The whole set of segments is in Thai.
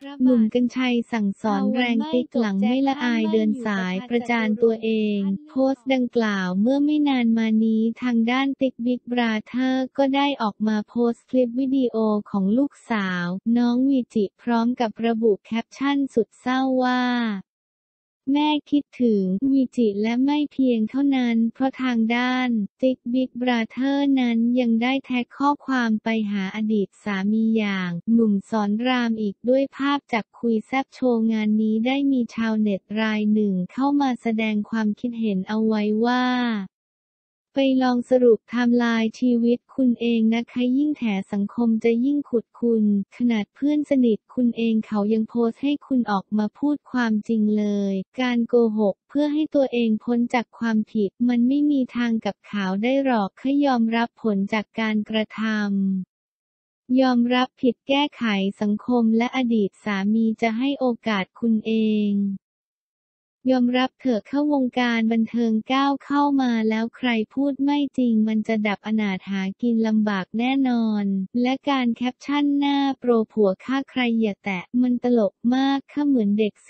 ระหนุ่มบาดกรรชัยสั่งสอนแรงติ๊กหลังไม่ละอายเดินสายประจานตัวเอง โพสต์ดังกล่าวเมื่อไม่นานมานี้ทางด้านติ๊กบิ๊กบราเธอร์ก็ได้ออกมาโพสต์คลิปวิดีโอของลูกสาวน้องวีจิพร้อมกับระบุแคปชั่นสุดเศร้าว่าแม่คิดถึงวีจิและไม่เพียงเท่านั้นเพราะทางด้านติ๊กบิ๊กบราเธอร์นั้นยังได้แท็กข้อความไปหาอดีตสามีอย่างหนุ่มสอนรามอีกด้วยภาพจากคุยแซ่บโชว์งานนี้ได้มีชาวเน็ตรายหนึ่งเข้ามาแสดงความคิดเห็นเอาไว้ว่าไปลองสรุปไทม์ไลน์ชีวิตคุณเองนะคะยิ่งแถสังคมจะยิ่งขุดคุณขนาดเพื่อนสนิทคุณเองเขายังโพสต์ให้คุณออกมาพูดความจริงเลยการโกหกเพื่อให้ตัวเองพ้นจากความผิดมันไม่มีทางกับข่าวได้หรอกแค่ยอมรับผลจากการกระทำยอมรับผิดแก้ไขสังคมและอดีตสามีจะให้โอกาสคุณเองยอมรับเถอะเข้าวงการบันเทิงก้าวเข้ามาแล้วใครพูดไม่จริงมันจะดับอนาถหากินลำบากแน่นอนและการแคปชั่นหน้าโปรผัวฆ่าใครอย่าแตะมันตลกมากค่ะเหมือนเด็ก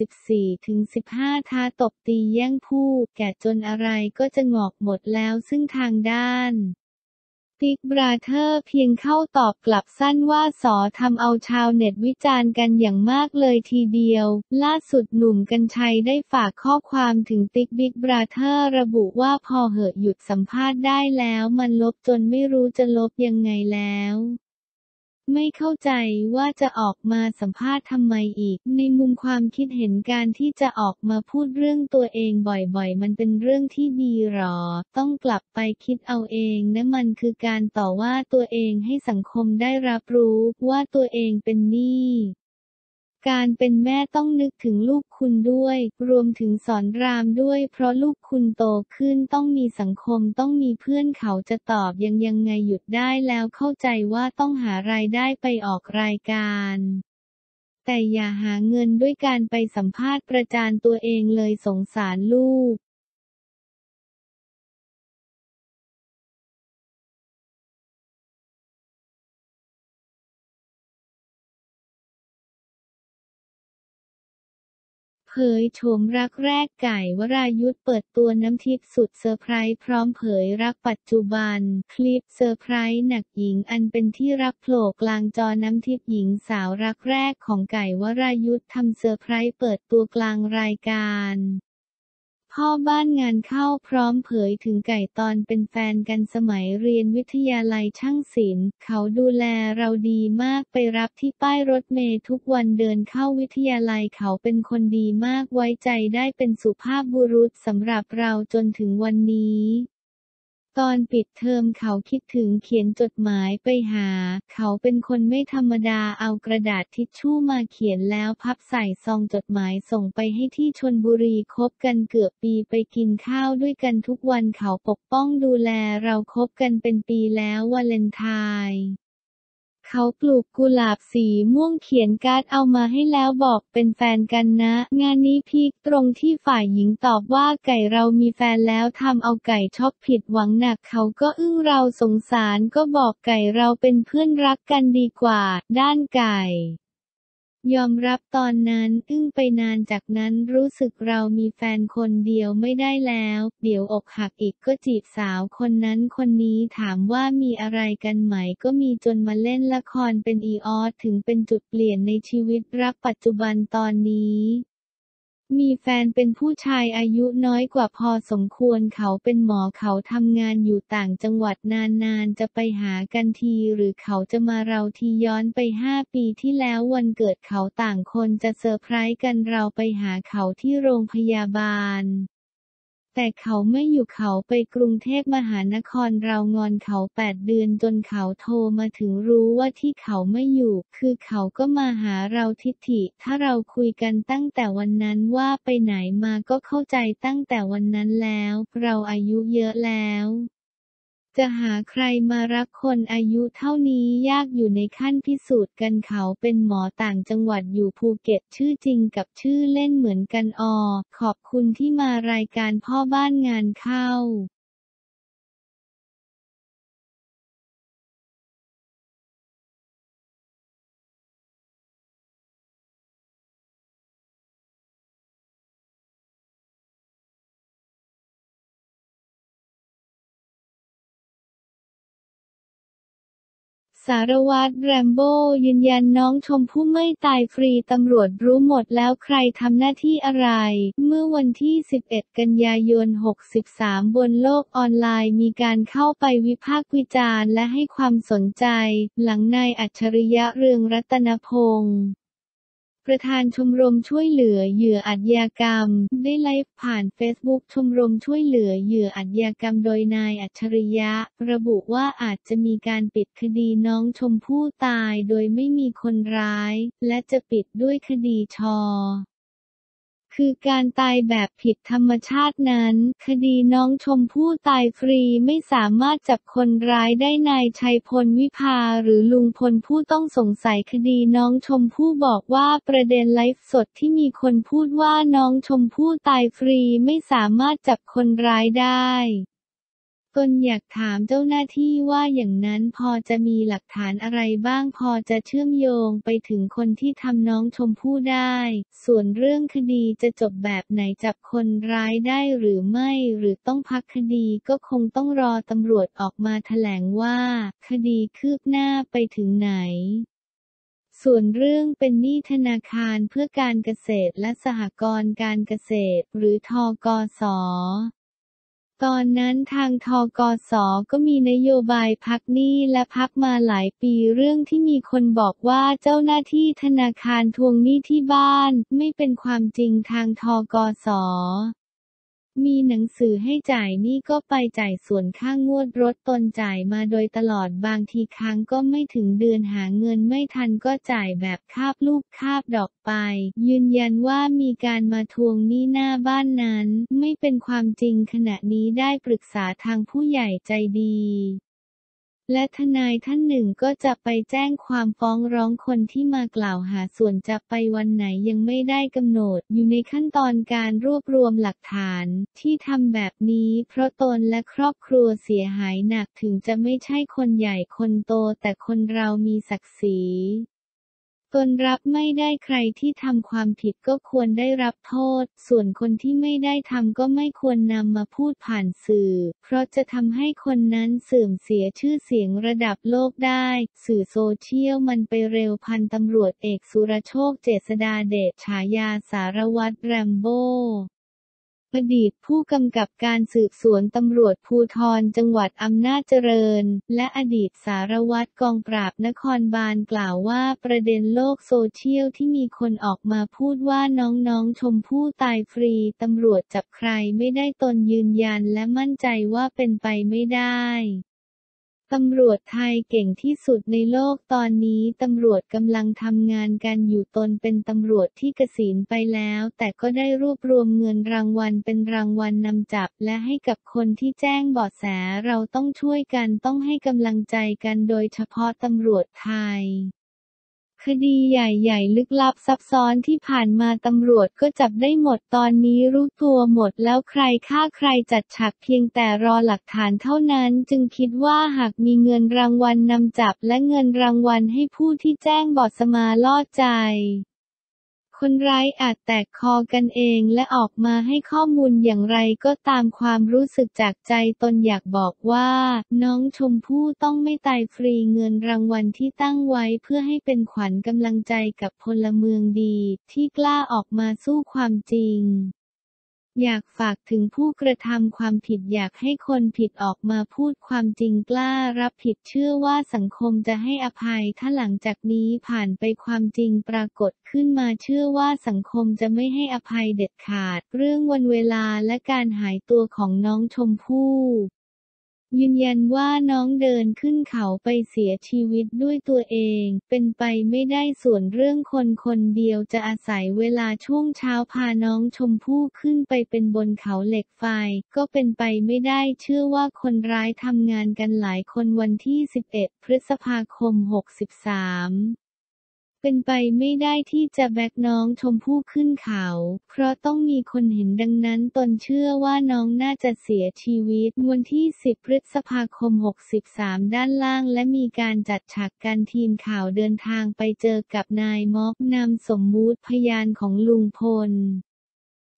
14-15ท้าตบตีแย่งผู้แก่จนอะไรก็จะงอกหมดแล้วซึ่งทางด้านติ๊กบราเธอร์เพียงเข้าตอบกลับสั้นว่าทำเอาชาวเน็ตวิจารณ์กันอย่างมากเลยทีเดียวล่าสุดหนุ่มกรรชัยได้ฝากข้อความถึงติ๊กบิ๊กบราเธอร์ระบุว่าพอเหอะหยุดสัมภาษณ์ได้แล้วมันลบจนไม่รู้จะลบยังไงแล้วไม่เข้าใจว่าจะออกมาสัมภาษณ์ทำไมอีกในมุมความคิดเห็นการที่จะออกมาพูดเรื่องตัวเองบ่อยๆมันเป็นเรื่องที่ดีหรอต้องกลับไปคิดเอาเองนะมันคือการต่อว่าตัวเองให้สังคมได้รับรู้ว่าตัวเองเป็นหนี้การเป็นแม่ต้องนึกถึงลูกคุณด้วยรวมถึงสอนรามด้วยเพราะลูกคุณโตขึ้นต้องมีสังคมต้องมีเพื่อนเขาจะตอบยังไงหยุดได้แล้วเข้าใจว่าต้องหารายได้ไปออกรายการแต่อย่าหาเงินด้วยการไปสัมภาษณ์ประจานตัวเองเลยสงสารลูกเผยโฉมรักแรกไก่วรายุทธเปิดตัวน้ำทิพย์สุดเซอร์ไพรส์พร้อมเผยรักปัจจุบันคลิปเซอร์ไพรส์หนักหญิงอันเป็นที่รักโผล่กลางจอน้ำทิพย์หญิงสาวรักแรกของไก่วรายุทธทำเซอร์ไพรส์เปิดตัวกลางรายการพ่อบ้านงานเข้าพร้อมเผยถึงไก่ตอนเป็นแฟนกันสมัยเรียนวิทยาลัยช่างศิลป์เขาดูแลเราดีมากไปรับที่ป้ายรถเมล์ทุกวันเดินเข้าวิทยาลัยเขาเป็นคนดีมากไว้ใจได้เป็นสุภาพบุรุษสำหรับเราจนถึงวันนี้ตอนปิดเทอมเขาคิดถึงเขียนจดหมายไปหาเขาเป็นคนไม่ธรรมดาเอากระดาษทิชชู่มาเขียนแล้วพับใส่ซองจดหมายส่งไปให้ที่ชลบุรีคบกันเกือบปีไปกินข้าวด้วยกันทุกวันเขาปกป้องดูแลเราคบกันเป็นปีแล้ววาเลนไทน์เขาปลูกกุหลาบสีม่วงเขียนการ์ดเอามาให้แล้วบอกเป็นแฟนกันนะงานนี้พีคตรงที่ฝ่ายหญิงตอบว่าไก่เรามีแฟนแล้วทำเอาไก่ช็อกผิดหวังหนักเขาก็อึ้งเราสงสารก็บอกไก่เราเป็นเพื่อนรักกันดีกว่าด้านไก่ยอมรับตอนนั้นอึ้งไปนานจากนั้นรู้สึกเรามีแฟนคนเดียวไม่ได้แล้วเดี๋ยวอกหักอีกก็จีบสาวคนนั้นคนนี้ถามว่ามีอะไรกันไหมก็มีจนมาเล่นละครเป็นอีออสถึงเป็นจุดเปลี่ยนในชีวิตรักปัจจุบันตอนนี้มีแฟนเป็นผู้ชายอายุน้อยกว่าพอสมควรเขาเป็นหมอเขาทำงานอยู่ต่างจังหวัดนานๆจะไปหากันทีหรือเขาจะมาเราทีย้อนไป5 ปีที่แล้ววันเกิดเขาต่างคนจะเซอร์ไพรส์กันเราไปหาเขาที่โรงพยาบาลแต่เขาไม่อยู่เขาไปกรุงเทพมหานครเรางอนเขา8 เดือนจนเขาโทรมาถึงรู้ว่าที่เขาไม่อยู่คือเขาก็มาหาเราทิฐิถ้าเราคุยกันตั้งแต่วันนั้นว่าไปไหนมาก็เข้าใจตั้งแต่วันนั้นแล้วเราอายุเยอะแล้วจะหาใครมารักคนอายุเท่านี้ยากอยู่ในขั้นพิสูจน์กันเขาเป็นหมอต่างจังหวัดอยู่ภูเก็ตชื่อจริงกับชื่อเล่นเหมือนกันขอบคุณที่มารายการพ่อบ้านงานเข้าสารวัตรแรมโบ้ยืนยันน้องชมพู่ไม่ตายฟรีตำรวจรู้หมดแล้วใครทำหน้าที่อะไรเมื่อวันที่ 11 กันยายน 63 บนโลกออนไลน์มีการเข้าไปวิพากษ์วิจารณ์และให้ความสนใจหลังนายอัจฉริยะเรืองรัตนพงษ์ประธานชมรมช่วยเหลือเหยื่ออาชญากรรมได้ไลฟ์ผ่านเฟซบุ๊กชมรมช่วยเหลือเหยื่ออาชญากรรมโดยนายอัจฉริยะระบุว่าอาจจะมีการปิดคดีน้องชมพู่ตายโดยไม่มีคนร้ายและจะปิดด้วยคดีช.คือการตายแบบผิดธรรมชาตินั้นคดีน้องชมพู่ตายฟรีไม่สามารถจับคนร้ายได้นายชัยพลวิภาหรือลุงพลผู้ต้องสงสัยคดีน้องชมพู่บอกว่าประเด็นไลฟ์สดที่มีคนพูดว่าน้องชมพู่ตายฟรีไม่สามารถจับคนร้ายได้ตนอยากถามเจ้าหน้าที่ว่าอย่างนั้นพอจะมีหลักฐานอะไรบ้างพอจะเชื่อมโยงไปถึงคนที่ทำน้องชมพู่ได้ส่วนเรื่องคดีจะจบแบบไหนจับคนร้ายได้หรือไม่หรือต้องพักคดีก็คงต้องรอตำรวจออกมาแถลงว่าคดีคืบหน้าไปถึงไหนส่วนเรื่องเป็นหนี้ธนาคารเพื่อการเกษตรและสหกรณ์การเกษตรหรือธกส.ตอนนั้นทางธกส.ก็มีนโยบายพักหนี้และพักมาหลายปีเรื่องที่มีคนบอกว่าเจ้าหน้าที่ธนาคารทวงหนี้ที่บ้านไม่เป็นความจริงทางธกส.มีหนังสือให้จ่ายหนี้ก็ไปจ่ายส่วนค่างวดรถตนจ่ายมาโดยตลอดบางทีครั้งก็ไม่ถึงเดือนหาเงินไม่ทันก็จ่ายแบบคาบลูกคาบดอกไปยืนยันว่ามีการมาทวงหนี้หน้าบ้านนั้นไม่เป็นความจริงขณะนี้ได้ปรึกษาทางผู้ใหญ่ใจดีและทนายท่านหนึ่งก็จะไปแจ้งความฟ้องร้องคนที่มากล่าวหาส่วนจะไปวันไหนยังไม่ได้กำหนดอยู่ในขั้นตอนการรวบรวมหลักฐานที่ทำแบบนี้เพราะตนและครอบครัวเสียหายหนักถึงจะไม่ใช่คนใหญ่คนโตแต่คนเรามีศักดิ์ศรีตนรับไม่ได้ใครที่ทำความผิดก็ควรได้รับโทษส่วนคนที่ไม่ได้ทำก็ไม่ควรนำมาพูดผ่านสื่อเพราะจะทำให้คนนั้นเสื่อมเสียชื่อเสียงระดับโลกได้สื่อโซเชียลมันไปเร็วพันตำรวจเอกสุรโชคเจษฎาเดชฉายาสารวัตรแรมโบ้อดีตผู้กำกับการสืบสวนตำรวจภูธรจังหวัดอำนาจเจริญและอดีตสารวัตรกองปราบนครบาลกล่าวว่าประเด็นโลกโซเชียลที่มีคนออกมาพูดว่าน้องๆชมพู่ตายฟรีตำรวจจับใครไม่ได้ตนยืนยันและมั่นใจว่าเป็นไปไม่ได้ตำรวจไทยเก่งที่สุดในโลกตอนนี้ตำรวจกำลังทำงานกันอยู่ตนเป็นตำรวจที่เกษียณไปแล้วแต่ก็ได้รวบรวมเงินรางวัลเป็นรางวัลนำจับและให้กับคนที่แจ้งเบาะแสเราต้องช่วยกันต้องให้กำลังใจกันโดยเฉพาะตำรวจไทยคดีใหญ่ๆลึกลับซับซ้อนที่ผ่านมาตำรวจก็จับได้หมดตอนนี้รู้ตัวหมดแล้วใครฆ่าใครจัดฉากเพียงแต่รอหลักฐานเท่านั้นจึงคิดว่าหากมีเงินรางวัลนำจับและเงินรางวัลให้ผู้ที่แจ้งเบาะแสมาล่อใจคนร้ายอาจแตกคอกันเองและออกมาให้ข้อมูลอย่างไรก็ตามความรู้สึกจากใจตนอยากบอกว่าน้องชมพู่ต้องไม่ตายฟรีเงินรางวัลที่ตั้งไว้เพื่อให้เป็นขวัญกำลังใจกับพลเมืองดีที่กล้าออกมาสู้ความจริงอยากฝากถึงผู้กระทำความผิดอยากให้คนผิดออกมาพูดความจริงกล้ารับผิดเชื่อว่าสังคมจะให้อภัยถ้าหลังจากนี้ผ่านไปความจริงปรากฏขึ้นมาเชื่อว่าสังคมจะไม่ให้อภัยเด็ดขาดเรื่องวันเวลาและการหายตัวของน้องชมพู่ยืนยันว่าน้องเดินขึ้นเขาไปเสียชีวิตด้วยตัวเองเป็นไปไม่ได้ส่วนเรื่องคนคนเดียวจะอาศัยเวลาช่วงเช้าพาน้องชมพู่ขึ้นไปเป็นบนเขาเหล็กไฟก็เป็นไปไม่ได้เชื่อว่าคนร้ายทำงานกันหลายคนวันที่ 11 พฤษภาคม 63เป็นไปไม่ได้ที่จะแบกน้องชมพู่ขึ้นเขาเพราะต้องมีคนเห็นดังนั้นตนเชื่อว่าน้องน่าจะเสียชีวิตวันที่ 10 พฤษภาคม 63ด้านล่างและมีการจัดฉากกันทีมข่าวเดินทางไปเจอกับนายม็อบนามสมมุติพยานของลุงพล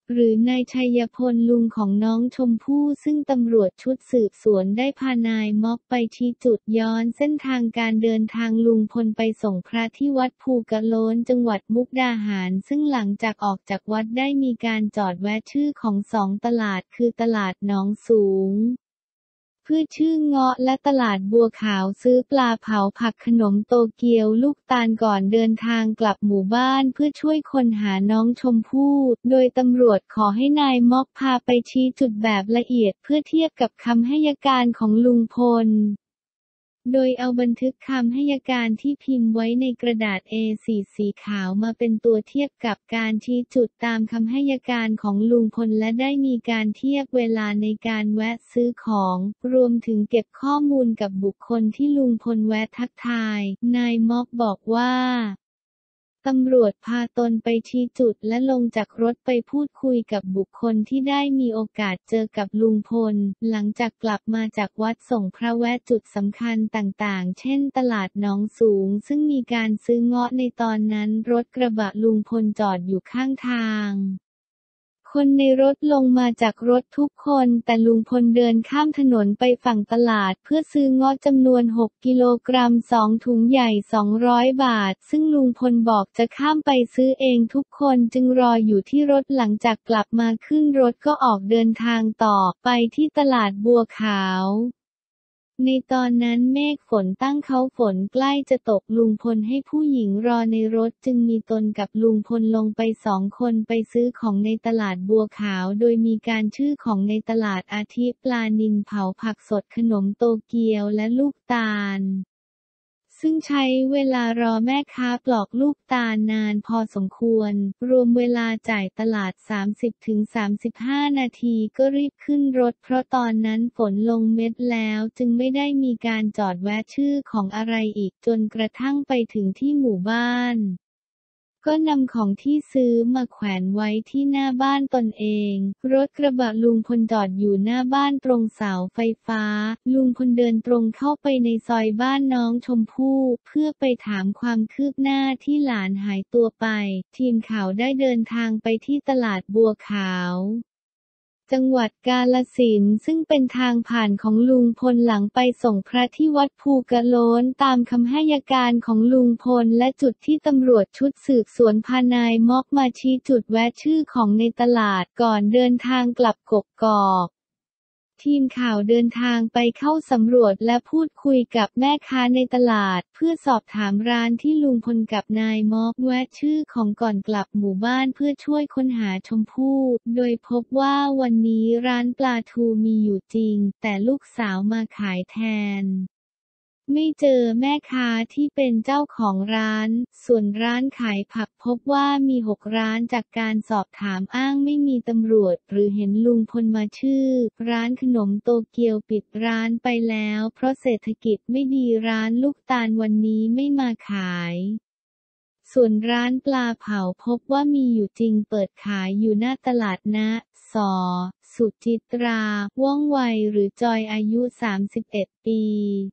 หรือนายชัยพลลุงของน้องชมพู่ซึ่งตำรวจชุดสืบสวนได้พานายม็อบไปชี้จุดย้อนเส้นทางการเดินทางลุงพลไปส่งพระที่วัดภูกะโล้นจังหวัดมุกดาหารซึ่งหลังจากออกจากวัดได้มีการจอดแวะชื่อของสองตลาดคือตลาดหนองสูงพืชชื่อเงาะและตลาดบัวขาวซื้อปลาเผาผักขนมโตเกียวลูกตาลก่อนเดินทางกลับหมู่บ้านเพื่อช่วยคนหาน้องชมพู่โดยตำรวจขอให้นายม็อบพาไปชี้จุดแบบละเอียดเพื่อเทียบกับคำให้การของลุงพลโดยเอาบันทึกคำให้การที่พิมพ์ไว้ในกระดาษ A4 สีขาวมาเป็นตัวเทียบกับการชี้จุดตามคำให้การของลุงพลและได้มีการเทียบเวลาในการแวะซื้อของรวมถึงเก็บข้อมูลกับบุคคลที่ลุงพลแวะทักทายนายม็อบบอกว่าตำรวจพาตนไปชี้จุดและลงจากรถไปพูดคุยกับบุคคลที่ได้มีโอกาสเจอกับลุงพลหลังจากกลับมาจากวัดส่งพระแวะจุดสำคัญต่างๆเช่นตลาดหนองสูงซึ่งมีการซื้อเงาะในตอนนั้นรถกระบะลุงพลจอดอยู่ข้างทางคนในรถลงมาจากรถทุกคนแต่ลุงพลเดินข้ามถนนไปฝั่งตลาดเพื่อซื้อเงาะจำนวน6กิโลกรัม2ถุงใหญ่200 บาทซึ่งลุงพลบอกจะข้ามไปซื้อเองทุกคนจึงรออยู่ที่รถหลังจากกลับมาขึ้นรถก็ออกเดินทางต่อไปที่ตลาดบัวขาวในตอนนั้นเมฆฝนตั้งเขาฝนใกล้จะตกลุงพลให้ผู้หญิงรอในรถจึงมีตนกับลุงพลลงไป2 คนไปซื้อของในตลาดบัวขาวโดยมีการชื่อของในตลาดอาทิปลานิลเผาผักสดขนมโตเกียวและลูกตาลซึ่งใช้เวลารอแม่ค้าปลอกลูกตาลนานพอสมควรรวมเวลาจ่ายตลาด 30-35 นาทีก็รีบขึ้นรถเพราะตอนนั้นฝนลงเม็ดแล้วจึงไม่ได้มีการจอดแวะชื่อของอะไรอีกจนกระทั่งไปถึงที่หมู่บ้านก็นำของที่ซื้อมาแขวนไว้ที่หน้าบ้านตนเองรถกระบะลุงพลจอดอยู่หน้าบ้านตรงเสาไฟฟ้าลุงพลเดินตรงเข้าไปในซอยบ้านน้องชมพู่เพื่อไปถามความคืบหน้าที่หลานหายตัวไปทีมข่าวได้เดินทางไปที่ตลาดบัวขาวจังหวัดกาฬสินธุ์ซึ่งเป็นทางผ่านของลุงพลหลังไปส่งพระที่วัดภูกะโล้นตามคำให้การของลุงพลและจุดที่ตำรวจชุดสืบสวนพานายม็อบมาชี้จุดแวะชื่อของในตลาดก่อนเดินทางกลับกกอกทีมข่าวเดินทางไปเข้าสำรวจและพูดคุยกับแม่ค้าในตลาดเพื่อสอบถามร้านที่ลุงพลกับนายม็อบแวะชื่อของก่อนกลับหมู่บ้านเพื่อช่วยค้นหาชมพู่โดยพบว่าวันนี้ร้านปลาทูมีอยู่จริงแต่ลูกสาวมาขายแทนไม่เจอแม่ค้าที่เป็นเจ้าของร้านส่วนร้านขายผักพบว่ามี6 ร้านจากการสอบถามอ้างไม่มีตำรวจหรือเห็นลุงพลมาชื่อร้านขนมโตเกียวปิดร้านไปแล้วเพราะเศรษฐกิจไม่ดีร้านลูกตาลวันนี้ไม่มาขายส่วนร้านปลาเผาพบว่ามีอยู่จริงเปิดขายอยู่หน้าตลาดนะสสุจิตราว่องไวหรือจอยอายุ31 ปี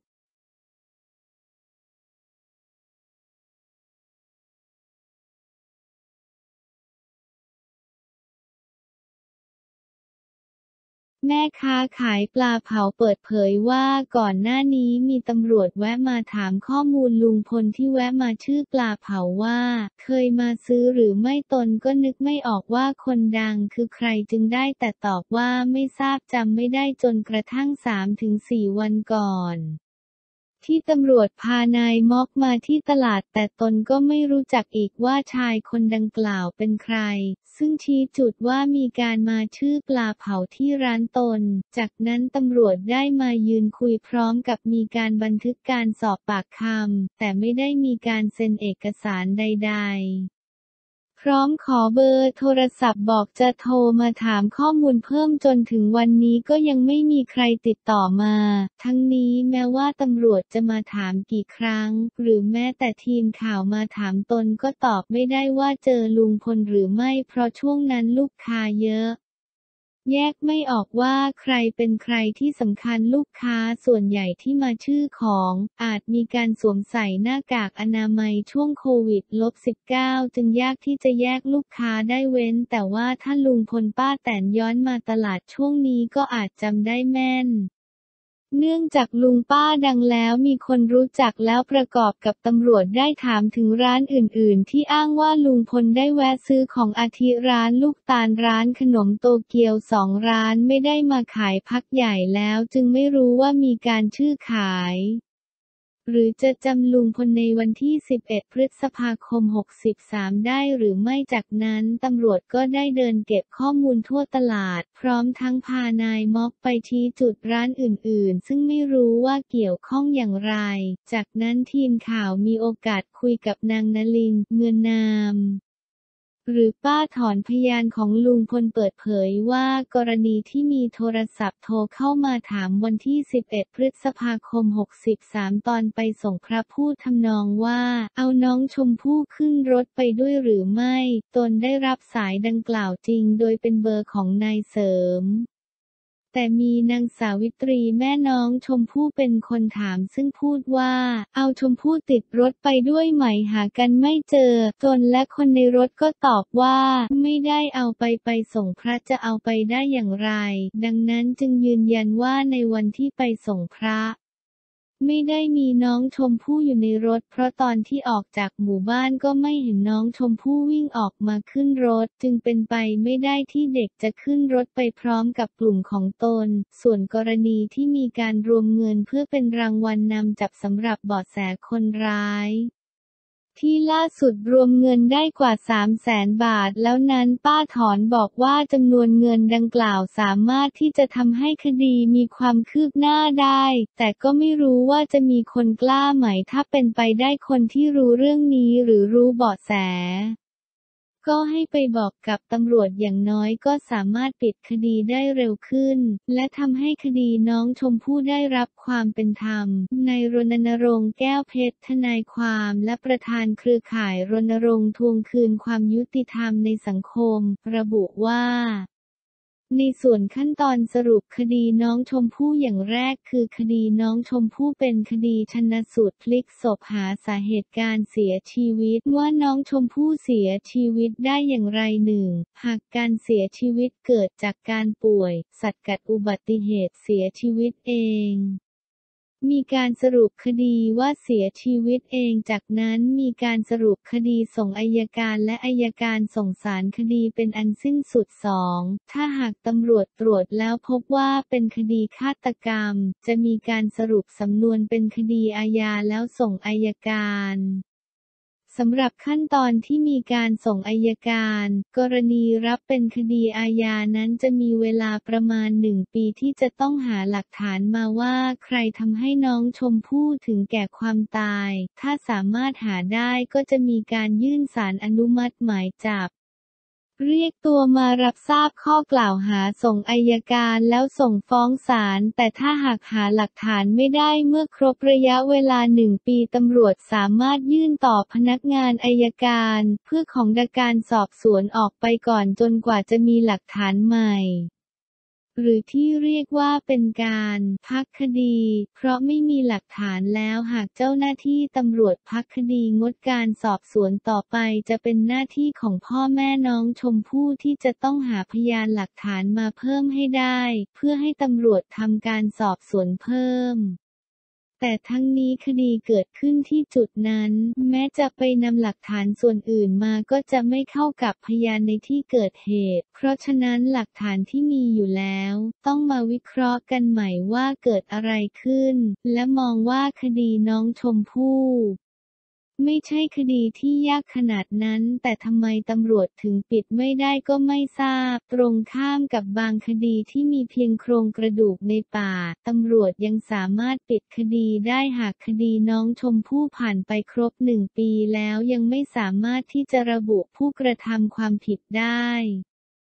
แม่ค้าขายปลาเผาเปิดเผยว่าก่อนหน้านี้มีตำรวจแวะมาถามข้อมูลลุงพลที่แวะมาชื่อปลาเผาว่าเคยมาซื้อหรือไม่ตนก็นึกไม่ออกว่าคนดังคือใครจึงได้แต่ตอบว่าไม่ทราบจำไม่ได้จนกระทั่ง 3-4 วันก่อนที่ตำรวจพานายม็อบมาที่ตลาดแต่ตนก็ไม่รู้จักอีกว่าชายคนดังกล่าวเป็นใครซึ่งชี้จุดว่ามีการมาชื่อปลาเผาที่ร้านตนจากนั้นตำรวจได้มายืนคุยพร้อมกับมีการบันทึกการสอบปากคำแต่ไม่ได้มีการเซ็นเอกสารใดๆพร้อมขอเบอร์โทรศัพท์บอกจะโทรมาถามข้อมูลเพิ่มจนถึงวันนี้ก็ยังไม่มีใครติดต่อมาทั้งนี้แม้ว่าตำรวจจะมาถามกี่ครั้งหรือแม้แต่ทีมข่าวมาถามตนก็ตอบไม่ได้ว่าเจอลุงพลหรือไม่เพราะช่วงนั้นลูกค้าเยอะแยกไม่ออกว่าใครเป็นใครที่สำคัญลูกค้าส่วนใหญ่ที่มาชื่อของอาจมีการสวมใส่หน้ากากอนามัยช่วงโควิด-19 จึงยากที่จะแยกลูกค้าได้เว้นแต่ว่าถ้าลุงพลป้าแตนย้อนมาตลาดช่วงนี้ก็อาจจำได้แม่นเนื่องจากลุงป้าดังแล้วมีคนรู้จักแล้วประกอบกับตำรวจได้ถามถึงร้านอื่นๆที่อ้างว่าลุงพลได้แวะซื้อของอาทิร้านลูกตาลร้านขนมโตเกียว2 ร้านไม่ได้มาขายพักใหญ่แล้วจึงไม่รู้ว่ามีการชื่อขายหรือจะจำลุงพลในวันที่11 พฤษภาคม 63ได้หรือไม่จากนั้นตำรวจก็ได้เดินเก็บข้อมูลทั่วตลาดพร้อมทั้งพานายม็อกไปชี้จุดร้านอื่นๆซึ่งไม่รู้ว่าเกี่ยวข้องอย่างไรจากนั้นทีมข่าวมีโอกาสคุยกับนางนลิน เงินนามหรือป้าถอนพยานของลุงพลเปิดเผยว่ากรณีที่มีโทรศัพท์โทรเข้ามาถามวันที่11 พฤษภาคม 63ตอนไปส่งพระพูดทำนองว่าเอาน้องชมพู่ขึ้นรถไปด้วยหรือไม่ตนได้รับสายดังกล่าวจริงโดยเป็นเบอร์ของนายเสริมแต่มีนางสาวิตรีแม่น้องชมพู่เป็นคนถามซึ่งพูดว่าเอาชมพู่ติดรถไปด้วยไหมหากันไม่เจอตนและคนในรถก็ตอบว่าไม่ได้เอาไปส่งพระจะเอาไปได้อย่างไรดังนั้นจึงยืนยันว่าในวันที่ไปส่งพระไม่ได้มีน้องชมพู่อยู่ในรถเพราะตอนที่ออกจากหมู่บ้านก็ไม่เห็นน้องชมพู่วิ่งออกมาขึ้นรถจึงเป็นไปไม่ได้ที่เด็กจะขึ้นรถไปพร้อมกับกลุ่มของตนส่วนกรณีที่มีการรวมเงินเพื่อเป็นรางวัลนำจับสำหรับเบาะแสคนร้ายที่ล่าสุดรวมเงินได้กว่า 300,000 บาทแล้วนั้นป้าถอนบอกว่าจำนวนเงินดังกล่าวสามารถที่จะทำให้คดีมีความคืบหน้าได้แต่ก็ไม่รู้ว่าจะมีคนกล้าไหมถ้าเป็นไปได้คนที่รู้เรื่องนี้หรือรู้เบาะแสก็ให้ไปบอกกับตำรวจอย่างน้อยก็สามารถปิดคดีได้เร็วขึ้นและทำให้คดีน้องชมพู่ได้รับความเป็นธรรมนายรณรงค์แก้วเพชรทนายความและประธานเครือข่ายรณรงค์ทวงคืนความยุติธรรมในสังคมระบุว่าในส่วนขั้นตอนสรุปคดีน้องชมพู่อย่างแรกคือคดีน้องชมพู่เป็นคดีชันสูตรพลิกศพหาสาเหตุการเสียชีวิตว่าน้องชมพู่เสียชีวิตได้อย่างไรหากการเสียชีวิตเกิดจากการป่วยสัตว์กัดอุบัติเหตุเสียชีวิตเองมีการสรุปคดีว่าเสียชีวิตเองจากนั้นมีการสรุปคดีส่งอัยการและอัยการส่งศาลคดีเป็นอันสิ้นสุดถ้าหากตำรวจตรวจแล้วพบว่าเป็นคดีฆาตกรรมจะมีการสรุปสำนวนเป็นคดีอาญาแล้วส่งอัยการสำหรับขั้นตอนที่มีการส่งอัยการกรณีรับเป็นคดีอาญานั้นจะมีเวลาประมาณ1 ปีที่จะต้องหาหลักฐานมาว่าใครทำให้น้องชมพู่ถึงแก่ความตายถ้าสามารถหาได้ก็จะมีการยื่นศาลอนุมัติหมายจับเรียกตัวมารับทราบข้อกล่าวหาส่งอัยการแล้วส่งฟ้องศาลแต่ถ้าหากหาหลักฐานไม่ได้เมื่อครบระยะเวลา1 ปีตำรวจสามารถยื่นต่อพนักงานอัยการเพื่อของการสอบสวนออกไปก่อนจนกว่าจะมีหลักฐานใหม่หรือที่เรียกว่าเป็นการพักคดีเพราะไม่มีหลักฐานแล้วหากเจ้าหน้าที่ตำรวจพักคดีงดการสอบสวนต่อไปจะเป็นหน้าที่ของพ่อแม่น้องชมพู่ที่จะต้องหาพยานหลักฐานมาเพิ่มให้ได้เพื่อให้ตำรวจทำการสอบสวนเพิ่มแต่ทั้งนี้คดีเกิดขึ้นที่จุดนั้นแม้จะไปนำหลักฐานส่วนอื่นมาก็จะไม่เข้ากับพยานในที่เกิดเหตุเพราะฉะนั้นหลักฐานที่มีอยู่แล้วต้องมาวิเคราะห์กันใหม่ว่าเกิดอะไรขึ้นและมองว่าคดีน้องชมพู่ไม่ใช่คดีที่ยากขนาดนั้นแต่ทำไมตำรวจถึงปิดไม่ได้ก็ไม่ทราบตรงข้ามกับบางคดีที่มีเพียงโครงกระดูกในป่าตำรวจยังสามารถปิดคดีได้หากคดีน้องชมพู่ผ่านไปครบ1 ปีแล้วยังไม่สามารถที่จะระบุผู้กระทำความผิดได้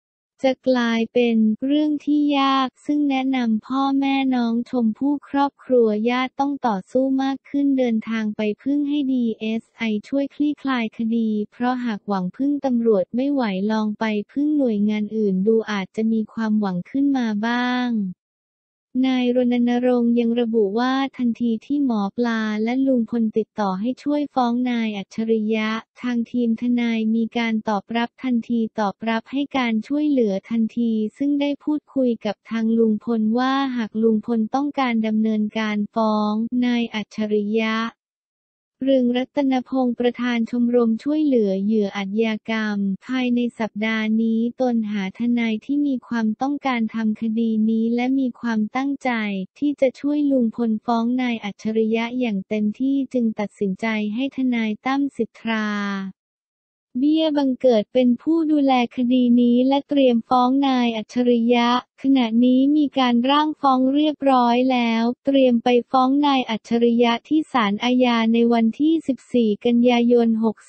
จะกลายเป็นเรื่องที่ยากซึ่งแนะนำพ่อแม่น้องชมพู่ครอบครัวญาติต้องต่อสู้มากขึ้นเดินทางไปพึ่งให้ DSI ช่วยคลี่คลายคดีเพราะหากหวังพึ่งตำรวจไม่ไหวลองไปพึ่งหน่วยงานอื่นดูอาจจะมีความหวังขึ้นมาบ้างนายรณรงค์ยังระบุว่าทันทีที่หมอปลาและลุงพลติดต่อให้ช่วยฟ้องนายอัจฉริยะทางทีมทนายมีการตอบรับทันทีตอบรับให้การช่วยเหลือทันทีซึ่งได้พูดคุยกับทางลุงพลว่าหากลุงพลต้องการดำเนินการฟ้องนายอัจฉริยะเรืองรัตนพงศ์ประธานชมรมช่วยเหลือเหยื่ออาชญากรรมภายในสัปดาห์นี้ตนหาทนายที่มีความต้องการทำคดีนี้และมีความตั้งใจที่จะช่วยลุงพลฟ้องนายอัจฉริยะอย่างเต็มที่จึงตัดสินใจให้ทนายตั้มสิทธาเบี้ยบังเกิดเป็นผู้ดูแลคดีนี้และเตรียมฟ้องนายอัจฉริยะขณะนี้มีการร่างฟ้องเรียบร้อยแล้วเตรียมไปฟ้องนายอัจฉริยะที่ศาลอาญาในวันที่ 14 กันยายน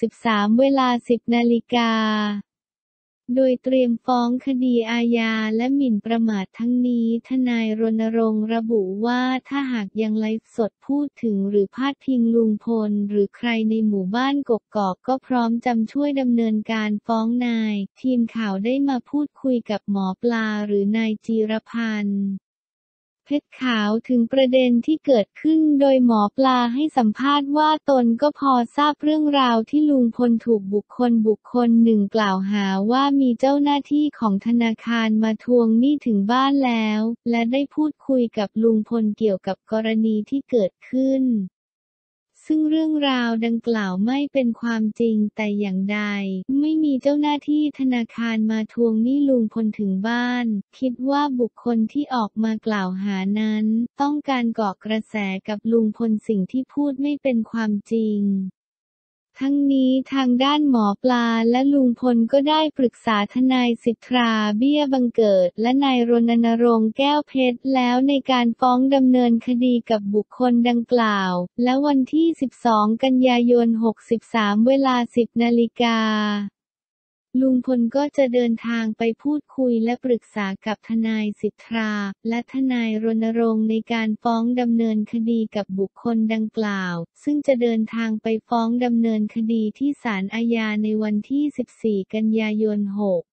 63 เวลา 10 นาฬิกาโดยเตรียมฟ้องคดีอาญาและหมิ่นประมาททั้งนี้ทนายรณรงค์ระบุว่าถ้าหากยังไลฟ์สดพูดถึงหรือพาดพิงลุงพลหรือใครในหมู่บ้านกกอกก็พร้อมช่วยดำเนินการฟ้องนายทีมข่าวได้มาพูดคุยกับหมอปลาหรือนายจีรพันธ์เพชรขาวถึงประเด็นที่เกิดขึ้นโดยหมอปลาให้สัมภาษณ์ว่าตนก็พอทราบเรื่องราวที่ลุงพลถูกบุคคลหนึ่งกล่าวหาว่ามีเจ้าหน้าที่ของธนาคารมาทวงหนี้ถึงบ้านแล้วและได้พูดคุยกับลุงพลเกี่ยวกับกรณีที่เกิดขึ้นซึ่งเรื่องราวดังกล่าวไม่เป็นความจริงแต่อย่างใดไม่มีเจ้าหน้าที่ธนาคารมาทวงหนี้ลุงพลถึงบ้านคิดว่าบุคคลที่ออกมากล่าวหานั้นต้องการเกาะกระแสกับลุงพลสิ่งที่พูดไม่เป็นความจริงทั้งนี้ทางด้านหมอปลาและลุงพลก็ได้ปรึกษาทนายสิทธาเบี้ยบังเกิดและนายรณรงค์แก้วเพชรแล้วในการฟ้องดำเนินคดีกับบุคคลดังกล่าวและวันที่ 12 กันยายน 63 เวลา 10 นาฬิกาลุงพลก็จะเดินทางไปพูดคุยและปรึกษากับทนายสิทธาและทนายรณรงค์ในการฟ้องดำเนินคดีกับบุคคลดังกล่าวซึ่งจะเดินทางไปฟ้องดำเนินคดีที่ศาลอาญาในวันที่ 14 กันยายน 6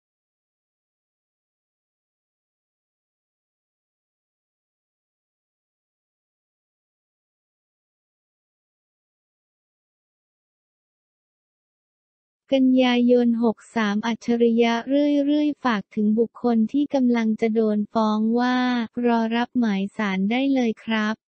กันยายน 63 อัจฉริยะเรื่อยๆฝากถึงบุคคลที่กำลังจะโดนฟ้องว่ารอรับหมายศาลได้เลยครับ